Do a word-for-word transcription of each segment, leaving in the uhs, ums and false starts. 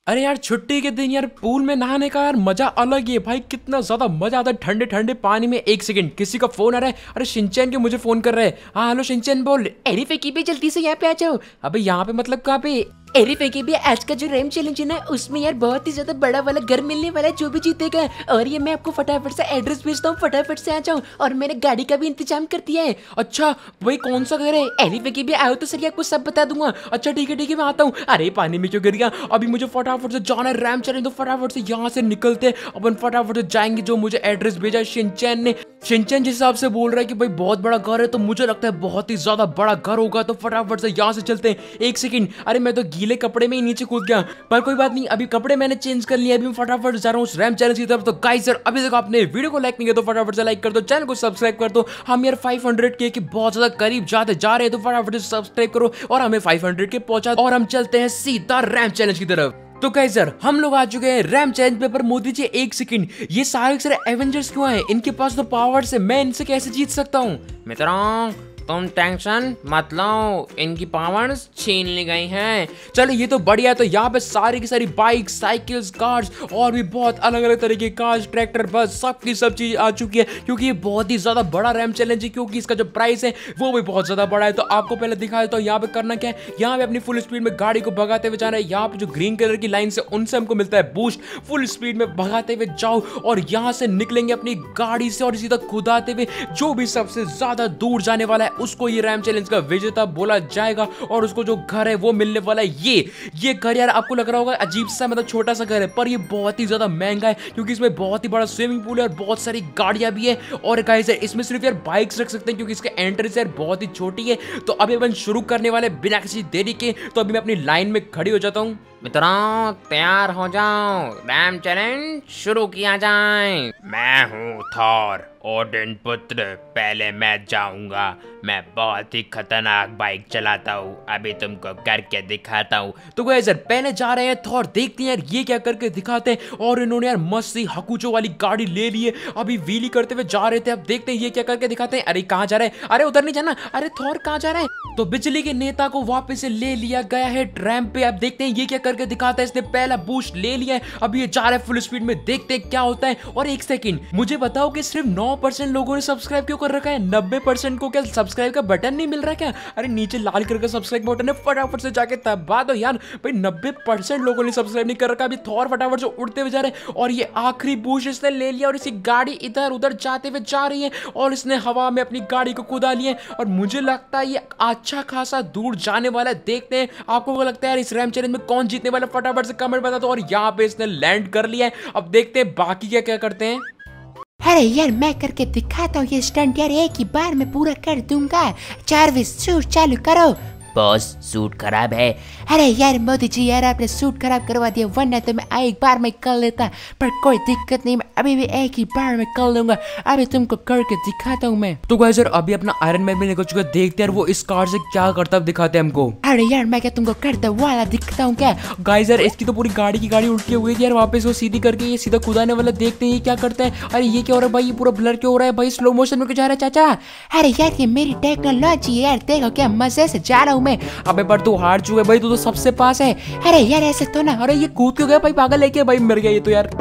अरे यार छुट्टी के दिन यार पूल में नहाने का यार मजा अलग ही है भाई। कितना ज्यादा मजा आता है ठंडे ठंडे पानी में। एक सेकंड, किसी का फोन आ रहा है। अरे शिनचैन के मुझे फोन कर रहे हैं। हाँ हेलो शिनचैन बोल। अरे फेंकी भी जल्दी से यहाँ पे आ जाओ। अबे यहाँ पे मतलब कहाँ पे? अरे फेंकी भी आज का जो रैम चैलेंज है ना उसमें यार बहुत ही ज्यादा बड़ा वाला घर मिलने वाला है जो भी जीतेगा। और ये मैं आपको फटाफट से एड्रेस भेजता हूँ, फटाफट से आ जाओ। और मैंने गाड़ी का भी इंतजाम कर दिया है। अच्छा भाई कौन सा घर है? अरे फेंकी भी आओ तो सर आपको सब बता दूंगा। अच्छा ठीक है ठीक है मैं आता हूँ। अरे पानी में क्यों गिर गया? अभी मुझे फटाफट से जाना है रैम चैलेंज, तो फटाफट से यहाँ से निकलते हैं अपन, फटाफट से जाएंगे। जो मुझे एड्रेस भेजा है शिनचैन ने, शिनचैन जिस हिसाब से बोल रहा है कि भाई बहुत बड़ा घर है, तो मुझे लगता है बहुत ही ज्यादा बड़ा घर होगा। तो फटाफट से यहाँ से चलते हैं। एक सेकंड, अरे मैं तो गीले कपड़े में ही नीचे कूद गया, पर कोई बात नहीं, अभी कपड़े मैंने चेंज कर लिए। अभी मैं फटाफट जा रहा हूँ रैम चैलेंज की तरफ। तो गाइस यार अभी तक आपने वीडियो को लाइक नहीं किया तो फटाफट से लाइक कर दो, चैनल को सब्सक्राइब कर दो। हम यार पाँच सौ के के बहुत ज्यादा करीब जाते जा रहे हैं, तो फटाफट से सब्सक्राइब करो और हमें पाँच सौ के पहुंचा और हम चलते हैं सीधा रैम चैलेंज की तरफ। तो गाइस यार हम लोग आ चुके हैं रैम चैलेंज पे। पर मोदी जी एक सेकंड, ये सारे सारे एवेंजर्स क्यों आए? इनके पास तो पावर्स है, मैं इनसे कैसे जीत सकता हूँ? मित्रों तुम टेंशन मत लो, इनकी पावर्स छीन ली गई हैं। चलो ये तो बढ़िया है। तो यहाँ पे सारी की सारी बाइक, साइकिल्स, कार्स और भी बहुत अलग अलग तरह के कार्स, ट्रैक्टर, बस सब की सब चीज आ चुकी है। क्योंकि ये बहुत ही ज्यादा बड़ा रैम चैलेंज है, क्योंकि इसका जो प्राइस है वो भी बहुत ज्यादा बड़ा है। तो आपको पहले दिखा देता हूँ यहाँ पे करना क्या है। यहाँ पे अपनी फुल स्पीड में गाड़ी को भगाते हुए जाना है। यहाँ पे जो ग्रीन कलर की लाइन से उनसे हमको मिलता है बूस्ट। फुल स्पीड में भगाते हुए जाओ और यहाँ से निकलेंगे अपनी गाड़ी से और सीधा खुदाते हुए जो भी सबसे ज्यादा दूर जाने वाला है उसको ये रैम चैलेंज का विजेता बोला जाएगा। और उसको जो घर है वो मिलने वाला है। ये ये घर यार आपको लग रहा होगा अजीब सा, मतलब छोटा सा घर है, पर ये बहुत ही ज्यादा महंगा है क्योंकि इसमें बहुत ही बड़ा स्विमिंग पूल है और बहुत सारी गाड़ियां भी है। और गाइस यार इसमें सिर्फ यार बाइक्स रख सकते हैं क्योंकि इसका एंट्रेंस यार बहुत ही छोटी है। तो अभी अपन शुरू करने वाले बिना किसी देरी के। तो अभी मैं अपनी लाइन में खड़ी हो जाता हूँ। मित्रों तैयार हो जाओ, रैम चैलेंज शुरू किया जाए। मैं हूँ थॉर, ओडिन पुत्र, पहले मैं जाऊंगा। मैं बहुत ही खतरनाक बाइक चलाता हूँ, अभी तुमको करके दिखाता हूँ। तो गाइस यार पहले जा रहे हैं थॉर, देखते हैं यार ये क्या करके दिखाते हैं। और इन्होंने यार मस्त सी हकुचो वाली गाड़ी ले ली है, अभी व्हीली करते हुए जा रहे थे। अब देखते हैं ये क्या करके दिखाते हैं। अरे कहाँ जा रहे हैं? अरे उधर नहीं जाना। अरे थॉर कहाँ जा रहा है? तो बिजली के नेता को वापस से ले लिया गया है रैंप पे। अब देखते हैं ये क्या करके दिखाता है। इसने पहला बूस्ट ले लिया है, अब ये जा रहा है फुल स्पीड में, देखते हैं क्या होता है। और एक सेकंड मुझे बताओ कि सिर्फ नौ परसेंट लोगों ने सब्सक्राइब क्यों कर रखा है? नब्बे परसेंट को क्या सब्सक्राइब का बटन नहीं मिल रहा क्या? अरे नीचे लाल कलर का सब्सक्राइब बटन है, फटाफट से जाके दबा दो यार। भाई नब्बे परसेंट लोगों ने सब्सक्राइब नहीं कर रखा। अभी थॉर फटाफट से उड़ते हुए जा रहे हैं और ये आखिरी बूस्ट इसने ले लिया और इसी गाड़ी इधर उधर जाते हुए जा रही है और इसने हवा में अपनी गाड़ी को कुदा लिया है। और मुझे लगता है ये अच्छा खासा दूर जाने वाला है। देखते हैं आपको क्या लगता है यार इस रैम चैलेंज में कौन जीतने वाला, फटाफट से कमेंट बता दो। और यहाँ पे इसने लैंड कर लिया है। अब देखते हैं बाकी क्या क्या करते हैं। अरे यार मैं करके दिखाता हूँ ये स्टंट यार, एक ही बार में पूरा कर दूंगा। चार्विस शूट चालू करो। बॉस सूट खराब है। अरे यार मोदी जी यार आपने सूट खराब करवा दिया, वरना तो मैं एक बार में कर लेता। पर कोई दिक्कत नहीं, मैं अभी भी एक ही बार में कर लूंगा। अभी तुमको करके दिखाता हूँ मैं। तो गाइस यार अभी अपना आयरन मैन में निकल चुका है, देखते हैं यार वो इस कार से क्या करता दिखाते हैं हमको। अरे यार मैं क्या तुमको करता वाला दिखता हूँ क्या? गाइस यार इसकी तो पूरी गाड़ी की गाड़ी उल्टी हुई थी यार, वापस वो सीधी करके ये सीधा खुदाने वाला। देखते हैं ये क्या करता है। अरे ये क्या हो रहा है भाई? ये पूरा ब्लर क्यों हो रहा है भाई? स्लो मोशन में क्यों जा रहा है चाचा? अरे यार ये मेरी टेक्नोलॉजी यार, देखो क्या मजे से जा रहा हूँ मैं। अबे पर तू हार चुका है भाई, तू तो सबसे पास है। अरे यार ऐसे तो ना। अरे ये कूद क्यों गया भाई? पागल है क्या भाई? मर गया ये तो यार।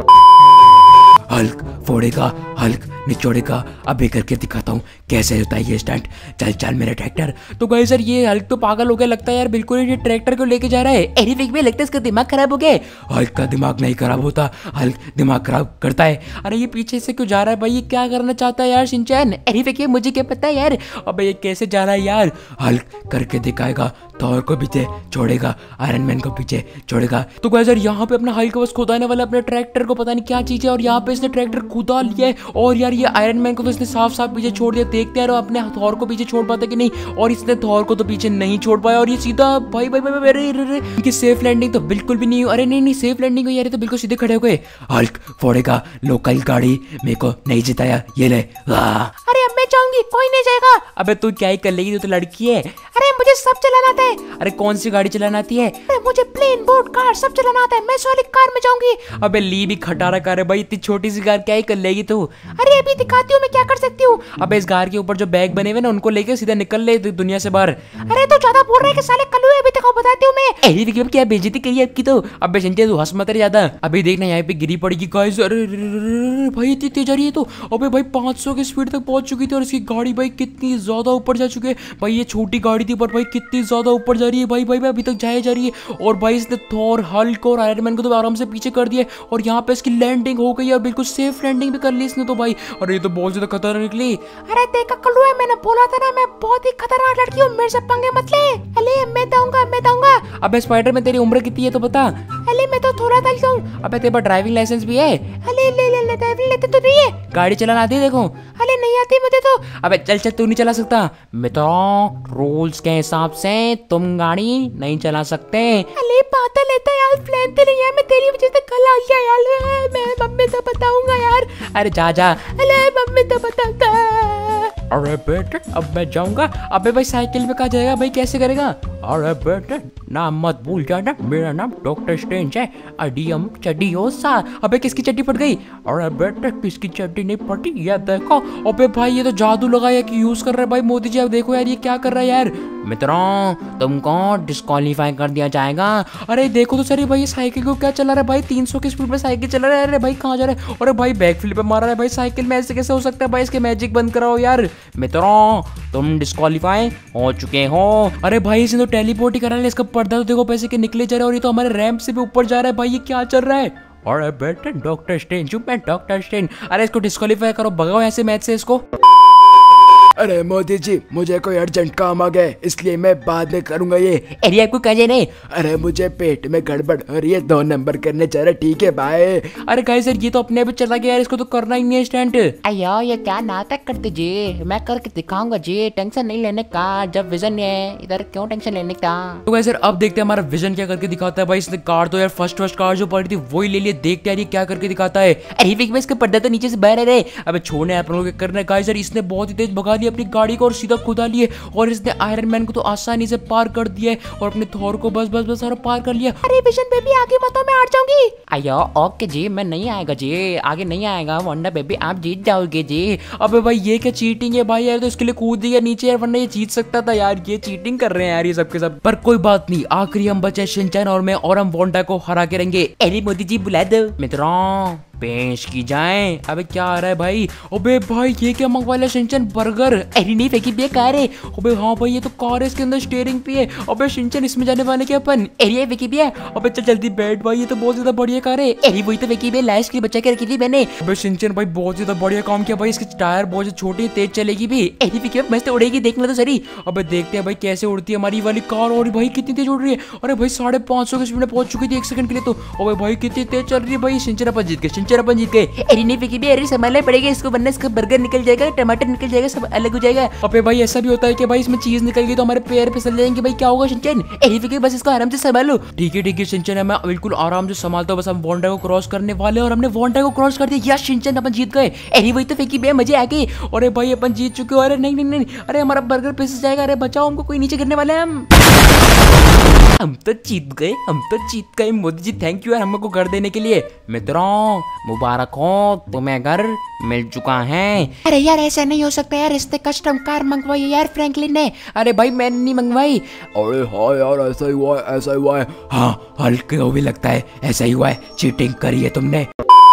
हल्क फोड़ेगा, हल्क निचोड़ेगा। अबे करके दिखाता हूँ कैसे होता है ये स्टंट। चल चल मेरा ट्रैक्टर। तो गाइस सर ये हल्क तो पागल हो गया लगता है यार, बिल्कुल ये ट्रैक्टर को लेके जा रहा है। अरे विक में लगता है इसका दिमाग खराब हो गया। हल्क का दिमाग नहीं खराब होता, हल्क दिमाग खराब करता है। अरे ये पीछे से क्यों जा रहा है भाई? ये क्या करना चाहता है यार शिनचैन? अरे विक मुझे क्या पता है यार। अबे ये कैसे जा रहा है यार? हल्क करके दिखाएगा, थॉर को पीछे छोड़ेगा, आयरन मैन को पीछे छोड़ेगा। तो गाइस यार यहाँ पे अपना हल्क बस खुदाने वाला अपने ट्रैक्टर को, पता नहीं क्या चीज है। और यहाँ पे इसने ट्रैक्टर खुदा लिया है और यार ये आयरन मैन को तो इसने साफ साफ पीछे छोड़ दिया। देखते हैं अपने थॉर को पीछे छोड़ पाता कि नहीं। और इसने थॉर को तो पीछे नहीं छोड़ पाया और ये सीधा भाई भाई भाई अरे अरे इनकी सेफ लैंडिंग तो बिल्कुल भी नहीं हुई। अरे नहीं नहीं सेफ लैंडिंग हुई यार, तो बिल्कुल सीधे खड़े हो गए। हल्क फोड़ेगा, लोकल गाड़ी मेरे को नहीं जिताया, ये ले। अरे अब मैं जाऊंगी जाऊंगी, कोई नहीं जाएगा। अबे तू क्या ही कर लेगी, तू तो लड़की है। अरे मुझे सब चलाना आता है। अरे कौन सी गाड़ी चलाना आती है? अरे मुझे प्लेन, बोट, कार सब चलाना आता है। मैं इस वाली कार में जाऊंगी। अबे ली भी खटारा कार है भाई, इतनी छोटी सी कार क्या ही कर लेगी तू? अरे अभी दिखाती हूँ मैं क्या कर सकती हूँ। अबे इस कार के ऊपर जो बैग बने हुए ना उनको लेके सीधा निकल ले दु- दुनिया से बाहर। अरे तू ज्यादा बोल रहा है कि साले कल्लू है, अभी देखो बताती हूँ मैं। अरे देखिए क्या बेइज्जती करी है आपकी तो। अबे संजय तू हंस मत रे ज्यादा। अभी देखना यहाँ पे गिरी पड़ेगी गाइस। अरे अरे, अरे, अरे, भाई इतनी तेज आ रही है तो। अबे भाई पाँच सौ की स्पीड तक पहुंच चुकी थी और इसकी गाड़ी भाई कितनी ज्यादा ऊपर जा चुकी है। भाई ये छोटी गाड़ी थी पर भाई कितनी ज्यादा ऊपर जा रही है। भाई भाई भाई अभी तक जाए जा रही है। और भाई इसने थॉर, हल्क और आयरन मैन को तो आराम से पीछे कर दिया और यहाँ पे इसकी लैंडिंग हो गई और बिल्कुल सेफ लैंडिंग भी कर ली इसने तो भाई। अरे ये तो बहुत ज्यादा खतरनाक निकली। अरे देखा कल्लू है, मैंने बोला था ना मैं बहुत ही खतरनाक लड़की हूँ, मेरे से पंगे मत ले। अले मैं दूंगा मैं दूंगा। अबे स्पाइडर में तेरी उम्र कितनी है तो बता। अले मैं तो थोड़ा चलता हूँ। अबे तेरे पास ड्राइविंग लाइसेंस भी है? अले ले ले ले ड्राइविंग लेते तो नहीं है। गाड़ी चलाना आती है देखो। अले नहीं आती मुझे तो। अबे चल चल तू नहीं चला सकता। मित्रों रूल्स के हिसाब से तुम गाड़ी नहीं चला सकते। अले पाता लेता यार, प्लान तो नहीं है, मैं तेरी वजह से कल आ गया यार। मैं मम्मी तो बताऊंगा यार। अरे जा जा। अले मम्मी तो बताता। अरे बेटे अब मैं जाऊंगा। अबे भाई साइकिल पे कहाँ जाएगा भाई, कैसे करेगा? अरे बेटे नाम मत भूल जाना, मेरा नाम डॉक्टर स्ट्रेंज है। अडियम चडियोसा। अबे किसकी चड्डी फट गई? अरे बेटे किसकी चड्डी नहीं फटी, ये देखो। अबे भाई ये तो जादू लगाया कि यूज कर रहा है भाई मोदी जी। अब देखो यार ये क्या कर रहा है यार। मित्रों तुमको डिस्क्वालीफाई कर दिया जाएगा। अरे देखो तो सही भाई ये साइकिल को क्या चला रहा है भाई, तीन सौ की स्पीड में साइकिल चला रहा है। अरे भाई कहाँ जा रहा है? अरे भाई बैक फ्लिप पे मारा है भाई साइकिल में, ऐसे कैसे हो सकता है भाई? इसके मैजिक बंद कराओ यार। मित्रों तुम डिस्क्वालीफाई हो चुके हो। अरे भाई इसने तो टेलीपोर्ट ही करा है, इसका पर्दा तो देखो पैसे के निकले जा रहा है और ये तो हमारे रैंप से भी ऊपर जा रहा है भाई। ये क्या चल रहा है? अरे बेटे डॉक्टर स्ट्रेंज, मैं डॉक्टर स्ट्रेंज। अरे इसको डिस्क्वालीफाई करो, भगाओ ऐसे मैच से इसको। अरे मोदी जी मुझे कोई अर्जेंट काम आ गया इसलिए मैं बाद में करूंगा ये। अरे आपको कहा जाए नहीं। अरे मुझे पेट में गड़बड़ हो रही है, दो नंबर करने जा रहा। ठीक है बाय। अरे गाइस सर ये तो अपने आप चला गया यार, इसको तो करना ही नहीं है स्टंट। अयो ये क्या नाटक करते जी, मैं करके दिखाऊंगा जी, टेंशन नहीं लेने का। जब विजन है इधर क्यों टेंशन लेने का। तो गाइस सर अब देखते हैं हमारा विजन क्या करके दिखाता है। भाई इसने कार तो यार फर्स्ट फर्स्ट कार जो पड़ी थी वही ले लिए। देखते यार ये क्या करके दिखाता है। अरे विक में इसका पर्दा तो नीचे से बाहर है रे। अबे छोड़ने आप लोगों के करना है गाइस सर। इसने बहुत ही तेज भगा लिया अपनी गाड़ी को और सीधा खुदा लिए और इसने आयरन मैन को तो आसानी से पार कर दिया है और अपने थॉर को बस बस बस सारा पार कर लिया। अरे विजन बेबी आगे मत, मैं हट जाऊंगी। अयो ओके जी, मैं नहीं आएगा जी, आगे नहीं आएगा। वंडा बेबी आप जीत जाओगे जी। अबे भाई ये क्या चीटिंग है भाई यार, तो इसके लिए कूद दिया नीचे यार, वरना ये जीत सकता था यार। ये चीटिंग कर रहे हैं यार ये सब के सब। पर कोई बात नहीं, आखिरी हम बचे शिनचैन और मैं और हम वोंडा को हरा के रहेंगे। अरे मोदी जी बुला दो। मित्रों पेश की जाए। अबे क्या आ रहा है भाई? अबे भाई ये क्या मंगवा लिया शिनचैन? बर्गर? अरे नहीं फेंकी भी कार है। अबे हाँ भाई ये तो कार है, इसके अंदर स्टीयरिंग भी है। अबे शिनचैन इसमें जाने वाले क्या अपन? अरे फेंकी भी है। अबे चल जल्दी बैठ भाई, ये तो बहुत ज्यादा बढ़िया कार है। अरे वही तो फेंकी भी है, लाइस के बचा के रखी थी मैंने। अबे शिनचैन भाई बहुत ज्यादा बढ़िया काम किया भाई, इसके टायर बहुत छोटे तेज चलेगी भी। अरे फेंकी मस्त उड़ेगी, देखना तो सही। अबे देखते हैं भाई कैसे उड़ती है हमारी वाली कार। और भाई कितनी तेज उड़ रही है। अरे भाई साढ़े पाँच सौ की स्पीड में पहुंच चुकी थी एक सेकंड के लिए तो। अबे भाई कितनी तेज चल रही है भाई। शिनचैन अपन जीत गए, शिनचैन अपन जीत गए। अरे नहीं फेंकी भी, अरे संभालना पड़ेगा इसको वरना इसका बर्गर निकल जाएगा, टमाटर निकल जाएगा, सब अलग हो जाएगा। अबे भाई ऐसा भी होता है कि भाई इसमें चीज निकल गई तो हमारे पैर फिसल जाएंगे भाई, क्या होगा शिनचैन? अरे फेंकी बस इसको आराम से संभालो। ठीक है ठीक है शिनचैन, मैं बिल्कुल आराम से संभालता हूँ। बस हम वोंडा को क्रॉस करने वाले और हमने वोंडा को क्रॉस कर दिया। यस शिनचैन अपन जीत गए। अरे वही तो फेंकी भी, मजे आ गए। अरे भाई अपन जीत चुके हो। अरे नहीं नहीं नहीं, अरे हमारा बर्गर फिसल जाएगा। अरे बचाओ हमको, कोई नीचे गिरने वाले हैं हम। हम तो जीत गए, हम तो जीत गए। मोदी जी थैंक यू यार हमको घर देने के लिए। मित्रों मुबारक हो, तुम्हें घर मिल चुका है। अरे यार ऐसा नहीं हो सकता यार, इसने कस्टम कार मंगवाई है यार फ्रैंकलिन ने। अरे भाई मैंने नहीं मंगवाई। अरे हाँ यार ऐसा ही हुआ है, ऐसा ही हुआ है। हाँ हल्के को भी लगता है ऐसा ही हुआ है, चीटिंग करी है तुमने।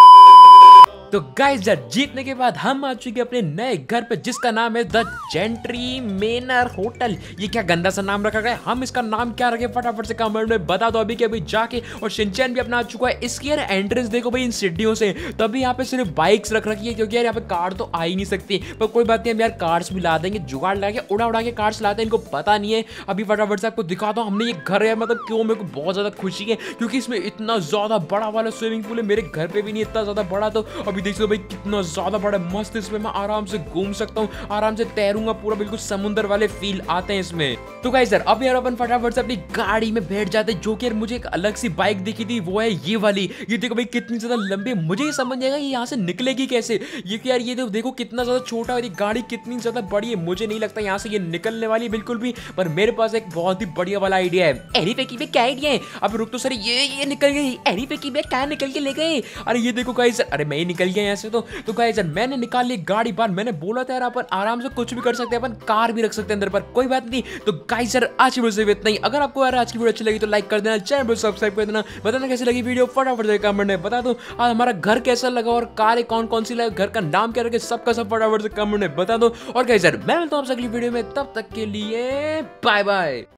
तो गाइस यार जीतने के बाद हम आ चुके अपने नए घर पे जिसका नाम है द जेंट्री मेनर होटल। ये क्या गंदा सा नाम रखा गया, हम इसका नाम क्या रखे फटाफट से कमेंट में बता दो अभी के अभी जाके। और शिनचैन भी अपना आ चुका है। इसकी यार एंट्रेंस देखो भाई इन सीढ़ियों से, तभी यहाँ पे सिर्फ बाइक्स रख रखी है क्योंकि यार यहाँ पे कार तो आ ही नहीं सकती। पर कोई बात नहीं, हम यार कार्स भी ला देंगे, जुगाड़ लगा के उड़ा उड़ा के कार्स लाते हैं, इनको पता नहीं है। अभी फटाफट से आपको दिखाता हूँ हमने ये घर है, मतलब क्यों मेरे को बहुत ज्यादा खुशी है क्योंकि इसमें इतना ज्यादा बड़ा वाला स्विमिंग पूल है। मेरे घर पे भी नहीं इतना ज्यादा बड़ा, तो अभी देख सकते हो भाई कितना ज्यादा बड़ा मस्त, इसमें मैं आराम से घूम सकता हूँ, आराम से तैरूंगा पूरा, बिल्कुल समुद्र वाले फील आते हैं इसमें। तो गाइस यार अब यार अपन फटाफट से अपनी गाड़ी में बैठ जाते हैं, जो कि यार मुझे एक अलग सी बाइक दिखी थी, वो है ये वाली। ये देखो भाई कितनी ज्यादा लंबी, मुझे ये समझ नहीं आएगा ये यहाँ से निकलेगी कैसे। ये यार ये देखो कितना ज्यादा छोटा है, गाड़ी कितनी ज्यादा बड़ी है, मुझे नहीं लगता यहाँ से ये निकलने वाली बिल्कुल भी। पर मेरे पास एक बहुत ही बढ़िया वाला आइडिया है। अरे फेंकी बे क्या आइडिया है? अब रुक तो सर, ये ये निकल गई। अरे फेंकी बे क्या निकल के ले गए? अरे ये देखो गाइस, अरे मैं ही निकल गया यहाँ से। तो तो गाइस मैंने निकाल ली गाड़ी बाहर। मैंने बोला था यार अपन आराम से कुछ भी कर सकते हैं, अपन कार भी रख सकते हैं अंदर, पर कोई बात नहीं। तो गाइस यार आज की वीडियो से इतना ही। अगर आपको यार आज की वीडियो अच्छी लगी तो लाइक कर देना, चैनल को सब्सक्राइब कर देना, बताना कैसी लगी वीडियो फटाफट से कमेंट में बता दो। आज हमारा घर कैसा लगा और कार कौन कौन सी लगा, घर का नाम क्या रखे, सबका सब फटाफट से कमेंट में बता दो। और गाइस यार मैं मिलता हूं आपसे अगली वीडियो में, तब तक के लिए बाय बाय।